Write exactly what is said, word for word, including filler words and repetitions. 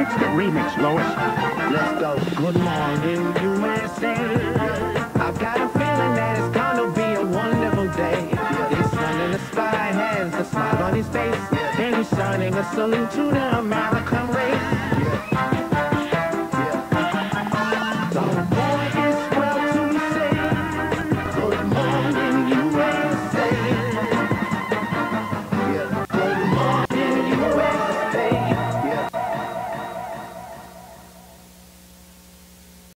Fix the remix, Lois. Let's go. Good morning, U S A. I've got a feeling that it's gonna be a wonderful day. The sun in the sky has a smile on his face, and he's shining a salute to the American